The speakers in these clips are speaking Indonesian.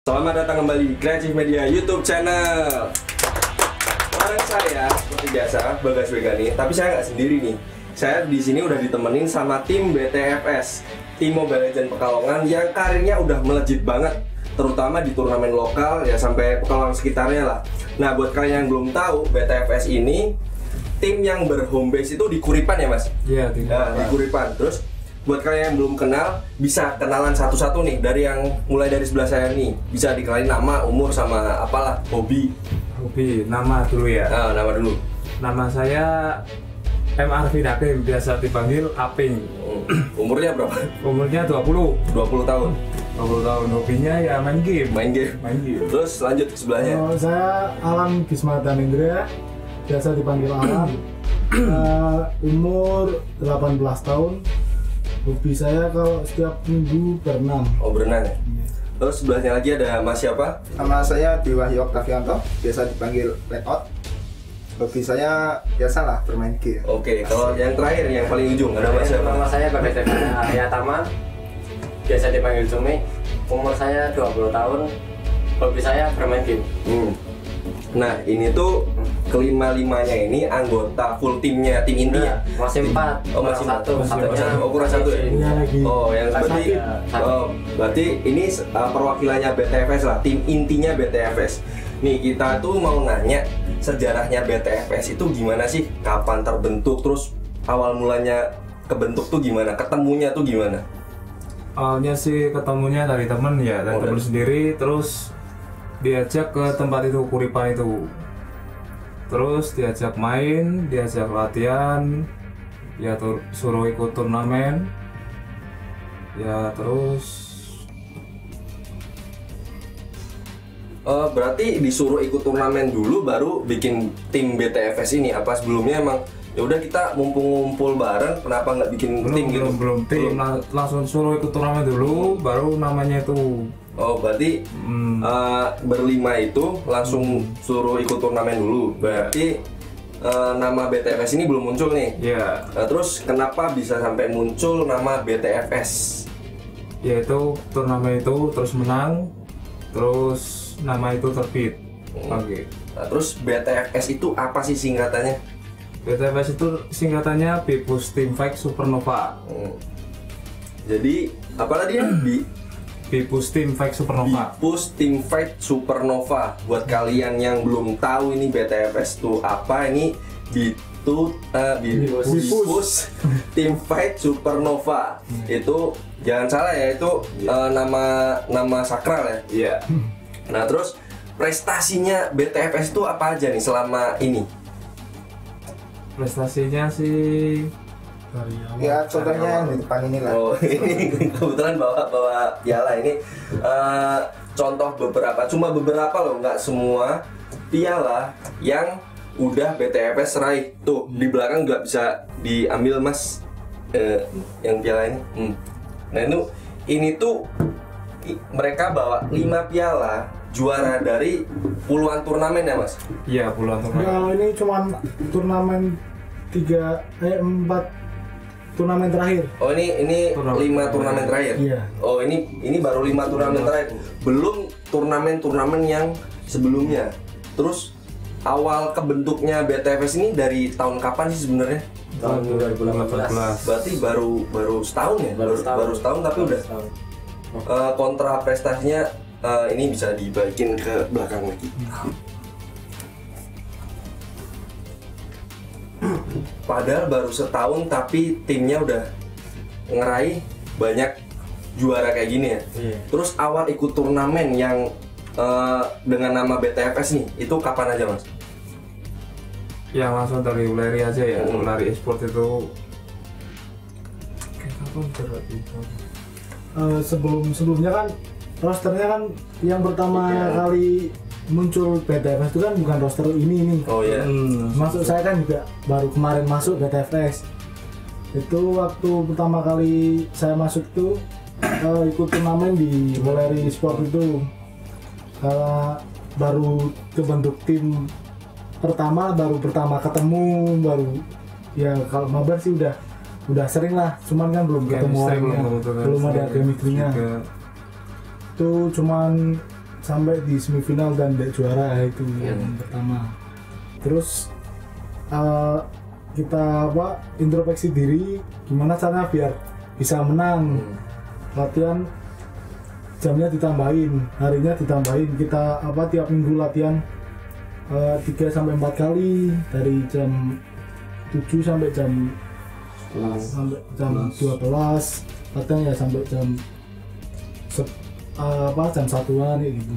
Selamat datang kembali di Kreatif Media YouTube channel. Bareng saya seperti biasa Bagas Wegani, tapi saya nggak sendiri nih. Saya di sini udah ditemenin sama tim BTFS, tim Mobile Legends Pekalongan yang karirnya udah melejit banget, terutama di turnamen lokal ya sampai Pekalongan sekitarnya lah. Nah, buat kalian yang belum tahu, BTFS ini tim yang berhome base itu di Kuripan ya Mas? Iya, di Kuripan. Terus buat kalian yang belum kenal, bisa kenalan satu-satu nih dari yang mulai dari sebelah saya nih. Bisa dikenalin nama, umur, sama apalah, hobi. Hobi, nama dulu ya. Nah, nama dulu. Nama saya MR Dakim, biasa dipanggil Aping. Umurnya berapa? Umurnya 20 tahun. 20 tahun. Hobinya ya main game. Main game. Terus lanjut ke sebelahnya. Saya Alam Gismatan Indra, biasa dipanggil Alam. Umur 18 tahun. Hobi saya kalau setiap minggu berenang. Oh, berenang ya? Terus sebelahnya lagi ada Mas siapa? Nama saya Diwahyu Oktavianto, biasa dipanggil Blackout. Hobi saya biasalah bermain game. Oke, kalau yang terakhir, yang paling ujung ada Mas siapa? Nama saya Bagas Arya Tama, biasa dipanggil Cumi. Umur saya 20 tahun. Hobi saya bermain game. Nah, ini tuh kelima-limanya ini anggota full timnya, tim inti ya? Masih 4. Oh, masih satu. Satunya kurang satu ya? Ini lagi. Oh, yang berarti sakit. berarti ini perwakilannya BTFS lah, tim intinya BTFS. Nih, kita tuh mau nanya sejarahnya BTFS itu gimana sih? Kapan terbentuk? Terus awal mulanya kebentuk tuh gimana? Ketemunya tuh gimana? Awalnya sih ketemunya dari temen ya, dari temen sendiri. Terus diajak ke tempat itu, Kuripan itu. Terus diajak main, diajak latihan, ya suruh ikut turnamen. Ya terus Berarti disuruh ikut turnamen dulu baru bikin tim BTFS ini? Apa sebelumnya emang ya udah kita mumpung ngumpul bareng, kenapa nggak bikin tim gitu? belum tim, langsung suruh ikut turnamen dulu, baru namanya itu. Oh, berarti berlima itu langsung suruh ikut turnamen dulu. Berarti nama BTFS ini belum muncul nih. Ya. Terus kenapa bisa sampai muncul nama BTFS? Yaitu turnamen itu terus menang, terus nama itu terbit. Oke. Nah, terus BTFS itu apa sih singkatannya? BTFS itu singkatannya Bipus Teamfight Supernova. Jadi apa tadi ya? Bipus Teamfight Supernova. Bipus Teamfight Supernova. Buat kalian yang belum tahu ini BTFS itu apa, ini Bipus Teamfight Supernova. Itu jangan salah ya, itu nama sakral ya. Iya. Nah, terus prestasinya BTFS itu apa aja nih selama ini? Prestasinya sih Dari awal. Ya contohnya yang di depan ini lah. Oh, ini kebetulan bawa piala ini. Contoh beberapa, cuma beberapa loh, nggak semua piala yang udah BTFS raih. Tuh di belakang nggak bisa diambil Mas, yang piala ini. Nah, ini tuh mereka bawa 5 piala juara dari puluhan turnamen ya Mas? iya puluhan turnamen. Kalau ini cuma turnamen 4 turnamen terakhir. Oh, ini 5 turnamen terakhir. Iya. Oh, ini baru 5 turnamen terakhir. Belum turnamen-turnamen yang sebelumnya. Terus awal kebentuknya BTFS ini dari tahun kapan sih sebenarnya? Tahun 2018. Berarti baru setahun ya? Baru setahun tapi udah kontra prestasinya. Ini bisa dibalikin ke belakang lagi. Padahal baru setahun tapi timnya udah ngeraih banyak juara kayak gini ya. Iya. Terus awal ikut turnamen yang dengan nama BTFS nih, itu kapan aja Mas? Yang langsung dari Uleri aja ya. Uleri Esport itu kapan berarti? Sebelumnya kan rosternya kan yang pertama kali muncul BTFS itu kan bukan roster ini. Oh iya. Masuk saya kan juga baru kemarin masuk BTFS. Itu waktu pertama kali saya masuk tuh ikut turnamen di Uleri Sport itu. Karena baru kebentuk tim baru pertama ketemu, baru ya kalau mabar sih udah sering lah, cuman kan belum ketemu orangnya, belum ada chemistry-nya. Itu cuman sampai di semifinal dan juara itu yang pertama. Terus kita introspeksi diri gimana caranya biar bisa menang. Latihan jamnya ditambahin, harinya ditambahin, kita tiap minggu latihan 3 sampai 4 kali dari jam 7 sampai jam 12, latihan ya sampai jam jam 1-an gitu.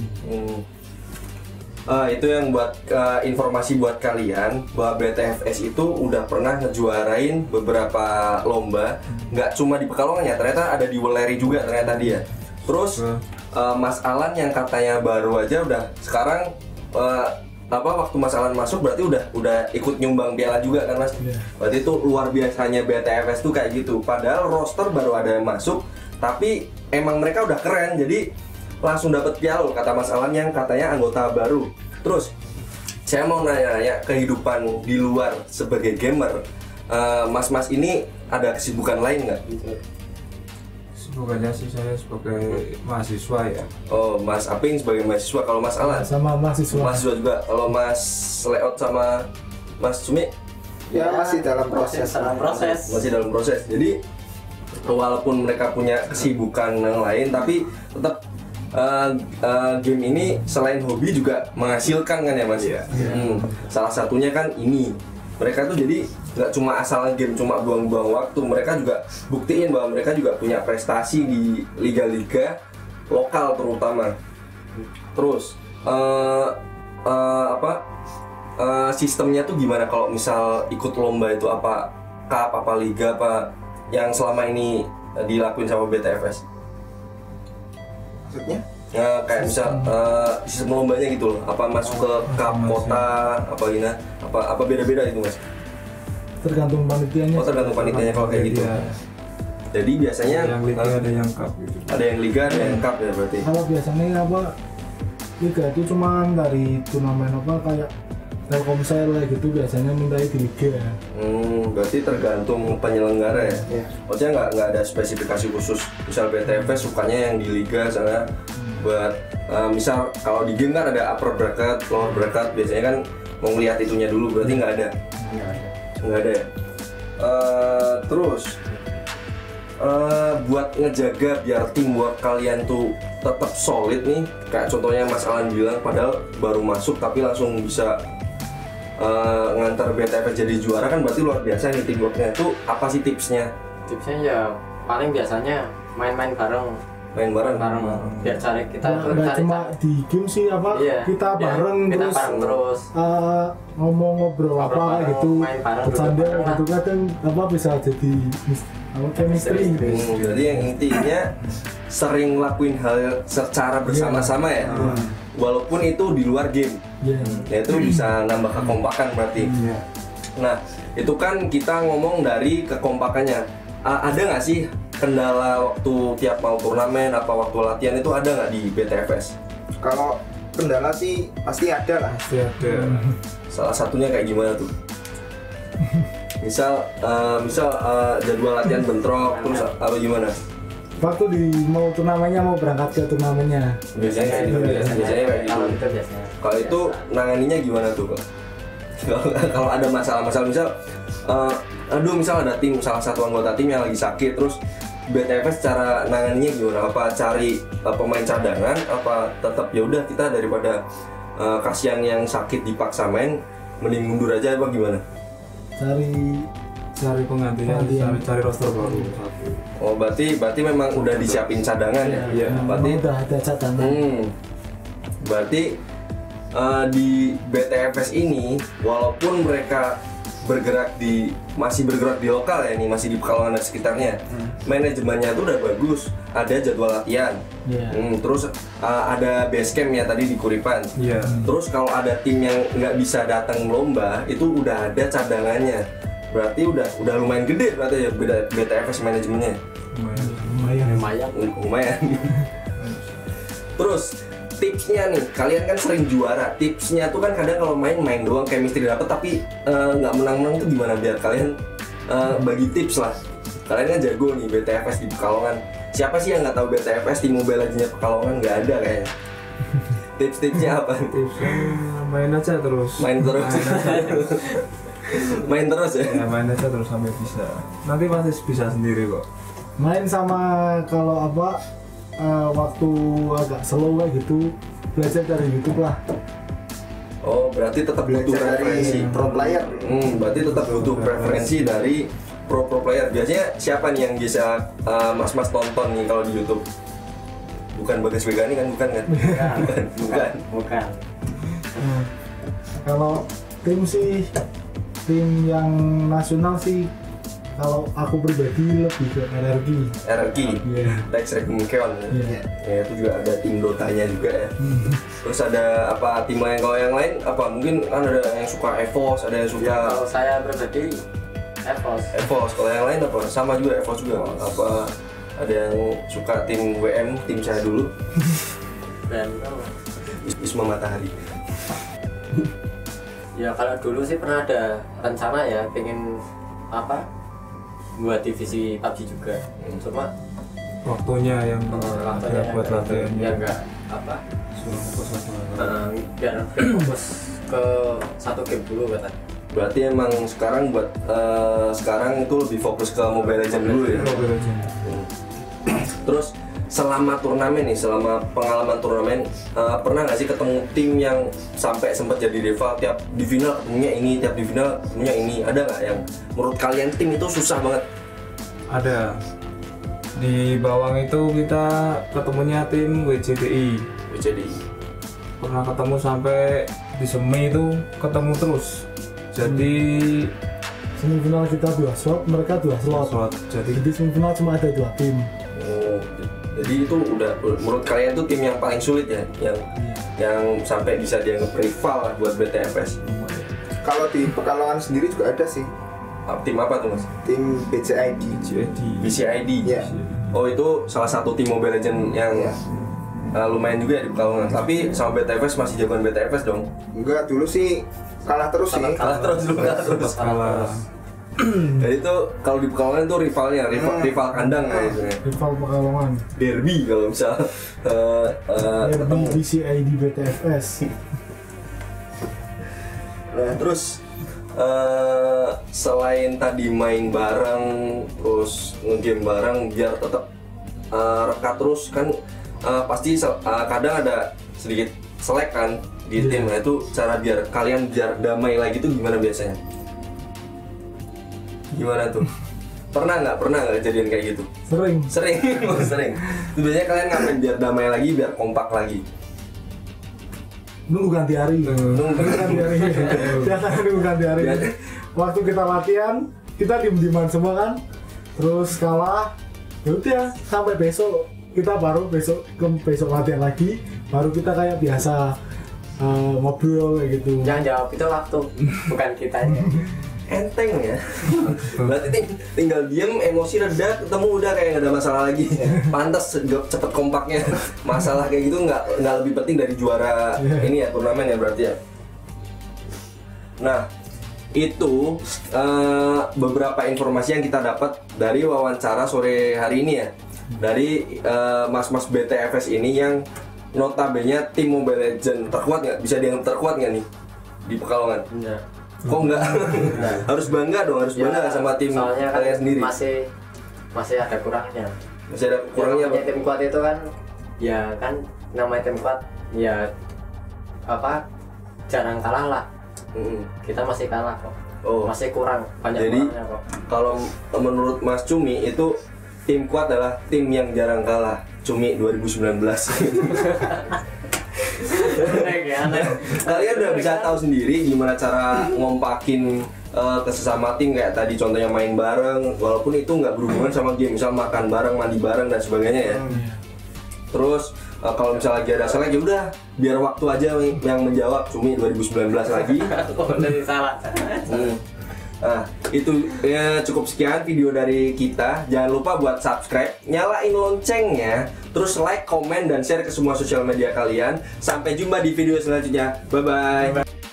Itu yang buat informasi buat kalian bahwa BTFS itu udah pernah ngejuarain beberapa lomba, nggak cuma di Pekalongan ya, ternyata ada di Weleri juga ternyata dia. Terus Mas Alan yang katanya baru aja udah sekarang waktu Mas Alan masuk berarti udah ikut nyumbang piala juga kan Mas? Berarti itu luar biasanya BTFS tuh kayak gitu. Padahal roster baru ada yang masuk, tapi emang mereka udah keren jadi langsung dapat piala kata Mas Alan yang katanya anggota baru. Terus saya mau nanya kehidupan di luar sebagai gamer, mas-mas ini ada kesibukan lain nggak? Kesibukannya sih saya sebagai mahasiswa ya. Oh, Mas Aping sebagai mahasiswa, kalau Mas Alan? Sama mahasiswa. Mahasiswa juga. Kalau Mas Leot sama Mas Sumi? Ya masih dalam proses. Masih dalam proses. Jadi walaupun mereka punya kesibukan yang lain, tapi tetap game ini selain hobi juga menghasilkan kan ya Mas? Salah satunya kan ini, mereka tuh jadi nggak cuma asal game cuma buang-buang waktu, mereka juga buktiin bahwa mereka juga punya prestasi di liga-liga lokal terutama. Terus sistemnya tuh gimana kalau misal ikut lomba itu, apa cup, apa liga, apa yang selama ini dilakuin sama BTFS? Maksudnya? Ya, kayak misal sistem lombanya gitu loh, apa masuk ke cup kota, apa gini, apa beda-beda itu Mas? Tergantung panitianya. Oh, tergantung panitianya kalau kayak gitu. Jadi biasanya Yang liga ada yang cup gitu. ada yang liga, ada yang cup ya berarti. Kalau biasanya liga itu cuma dari turnamen kayak Telkomsel gitu, biasanya minta di liga. Berarti tergantung penyelenggara ya. Maksudnya nggak ada spesifikasi khusus. Misal BTFS sukanya yang di liga sana buat misal kalau di game kan ada upper bracket, lower bracket, biasanya kan mau ngeliat itunya dulu, berarti nggak ada. Nggak ada ya. Terus buat ngejaga biar teamwork kalian tuh tetap solid nih, kayak contohnya Mas Alan bilang padahal baru masuk tapi langsung bisa ngantar BTFS jadi juara, kan berarti luar biasa nih teamworknya. Itu apa sih tipsnya? Tipsnya ya paling biasanya main-main bareng. Main bareng? Biar cari kita Nggak cuma di game sih kita bareng kita terus, bareng terus. ngomong ngobrol Ngobrol kayak gitu, main bareng, bercanda duduk bareng gitu kadang bisa jadi chemistry. Jadi yang intinya sering lakuin hal secara bersama-sama ya. Walaupun itu di luar game. Ya itu bisa nambah kekompakan berarti. Nah, itu kan kita ngomong dari kekompakannya. Ada nggak sih kendala waktu tiap mau turnamen, apa waktu latihan itu ada nggak di BTFS? Kalau kendala sih pasti ada lah. Pasti ada. Salah satunya kayak gimana tuh? Misal jadwal latihan bentrok, terus apa gimana? Waktu mau turnamennya, mau berangkat ke turnamennya. Biasanya kayak gitu. Biasanya kayak gitu. Kalau itu biasanya. Kalau itu nanganinya gimana tuh Kak? Kalau ada masalah-masalah misal misal ada tim, salah satu anggota tim yang lagi sakit, terus BTFS cara nanganinya gimana? Apa cari pemain cadangan, apa tetap ya udah kita daripada kasihan yang sakit dipaksa main, mending mundur aja, apa gimana? Cari penggantian, cari roster baru satu. Oh, berarti memang udah disiapin cadangan ya? Iya. Berarti udah ada cadangan. Berarti di BTFS ini walaupun mereka masih bergerak di lokal ya, ini masih di Pekalongan dan sekitarnya, manajemennya tuh udah bagus, ada jadwal latihan, terus ada base camp ya tadi di Kuripan. Terus kalau ada tim yang nggak bisa datang lomba itu udah ada cadangannya, berarti udah lumayan gede berarti ya BTFS manajemennya. Lumayan. Terus tipsnya nih, kalian kan sering juara, tipsnya tuh kan kadang kalau main doang chemistry dapet tapi nggak menang-menang itu gimana, biar kalian bagi tips lah. Kalian kan jago nih BTFS di Pekalongan, siapa sih yang nggak tahu BTFS, tim Mobile Legends Pekalongan? Nggak ada kayaknya. Tips-tipsnya apa? Tipsnya main aja terus. Main terus. Main terus ya. Ya main aja terus sampai bisa. Nanti pasti bisa sendiri kok. Main sama kalau apa waktu agak slow kayak gitu, belajar dari YouTube lah. Oh, berarti tetap butuh Belajar referensi. dari pro player. Berarti tetap butuh preferensi dari pro player. Biasanya siapa nih yang bisa mas-mas tonton nih kalau di YouTube? Bukan Bagas Wegani kan? Bukan. Bukan. Nah, kalau tim sih, tim yang nasional sih, kalau aku pribadi lebih ke RRQ, Iya. Tex Keon. Iya. Ya itu juga ada tim Dotanya juga ya. Terus ada apa tim lain? Kalau yang lain apa? Mungkin kan ada yang suka EVOS, ada yang suka Kalau saya pribadi EVOS. EVOS. Kalau yang lain apa? Sama juga EVOS juga. Apa ada yang suka tim WM, tim saya dulu, Dan Wisma Matahari. ya kalau dulu sih pernah ada rencana ya pengen apa buat divisi PUBG juga. Cuma Waktunya yang waktunya ada buat latihannya. ya enggak apa Suruh fokus aja. biar fokus ke satu game dulu kata. Berarti emang sekarang buat sekarang itu lebih fokus ke Mobile Legends dulu ya. Mobile Legends. Terus selama turnamen nih, selama pengalaman turnamen, pernah nggak sih ketemu tim yang sampai sempat jadi rival, tiap di final ketemunya ini, tiap di final ketemunya ini, ada nggak yang menurut kalian tim itu susah banget? Ada. Di Bawang itu kita ketemunya tim WCDI. Jadi Pernah ketemu sampai di Semi itu ketemu terus. Jadi Semifinal kita 2 slot, mereka 2 slot. Jadi Jadi semifinal cuma ada 2 tim. oh, jadi itu udah menurut kalian tuh tim yang paling sulit ya, yang sampai bisa dianggap rival lah buat BTFS. Kalau di Pekalongan sendiri juga ada sih, Tim apa tuh mas? tim BCID. BCID. Iya. Oh itu salah satu tim Mobile Legends yang Iya. lumayan juga ya di Pekalongan. Tapi sama BTFS masih jagoan BTFS dong. Enggak, dulu sih kalah terus sih. Kalah terus dulu, kalah terus. kalah. Jadi itu kalau di Pekalongan itu rivalnya, rival kandang kayak gitu ya. Rival Pekalongan. Derby kalau misal ketemu. BCID BTFS. Nah terus selain tadi main bareng, terus nge-game bareng biar tetap rekat terus kan, pasti kadang ada sedikit selek kan di tim. Nah itu cara biar kalian biar damai lagi tuh gimana biasanya? Gimana tuh? Pernah nggak kejadian kayak gitu? Sering. Sering. Itu biasanya kalian ngapain biar damai lagi, biar kompak lagi? Nunggu ganti hari. Nunggu ganti hari. Biasanya nunggu ganti hari. Waktu kita latihan, kita diem-dieman semua kan. Terus kalah. Yaudah sampai besok, kita baru besok latihan lagi. Baru kita kayak biasa ngobrol kayak gitu. Yang jawab itu waktu, bukan kitanya. Enteng ya. Berarti tinggal diem, emosi reda, ketemu udah kayak nggak ada masalah lagi. Pantas cepet kompaknya. Masalah kayak gitu nggak lebih penting dari juara ini ya, turnamen ya berarti ya. Nah itu beberapa informasi yang kita dapat dari wawancara sore hari ini ya, dari mas-mas BTFS ini yang notabene tim Mobile Legends terkuat nggak? Bisa dianggap terkuat nggak nih di Pekalongan? Enggak. Kok enggak? Harus bangga dong, harus bangga sama tim soalnya kan kalian sendiri. masih ada kurangnya. Masih ada kurangnya apa? Namanya tim kuat itu kan, ya kan namanya tim kuat, ya apa jarang kalah lah. Kita masih kalah kok. Oh. Masih kurang, banyak Jadi kurangnya kok. kalau menurut Mas Cumi itu tim kuat adalah tim yang jarang kalah. Cumi 2019. Kalian udah bisa tahu sendiri gimana cara ngompakin ke sesama tim, kayak tadi contohnya main bareng, walaupun itu nggak berhubungan sama game, misal makan bareng, mandi bareng dan sebagainya ya. Terus kalau misalnya lagi ada selek ya udah biar waktu aja yang menjawab. Cumi 2019 lagi. Dari salah. Nah, itu ya cukup sekian video dari kita. Jangan lupa buat subscribe, nyalain loncengnya, terus like, komen, dan share ke semua sosial media kalian. Sampai jumpa di video selanjutnya. Bye-bye.